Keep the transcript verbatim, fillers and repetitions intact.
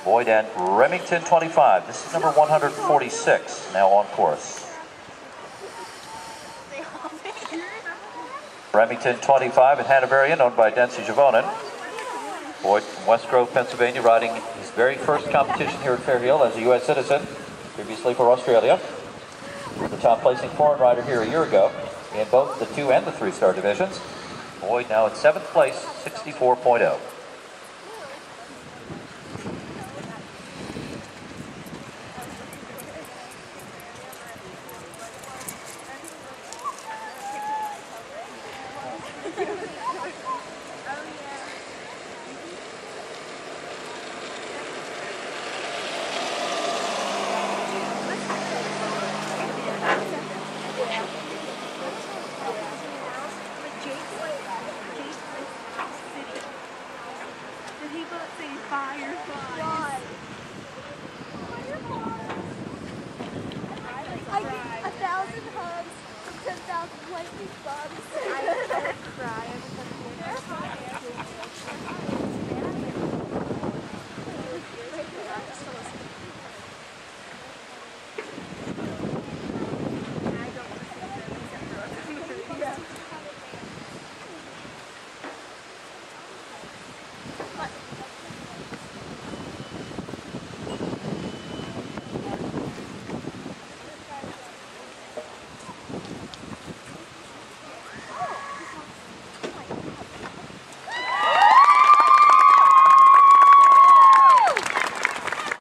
Boyd and Remington twenty-five. This is number one hundred forty-six, now on course. Remington twenty-five in Hanoverian, owned by Dency Javonen. Boyd from West Grove, Pennsylvania, riding his very first competition here at Fair Hill as a U S citizen, previously for Australia. The top placing foreign rider here a year ago in both the two and the three star divisions. Boyd now in seventh place, sixty-four point oh. Fireflies. I get a thousand hugs from ten thousand lightning bugs. I cry.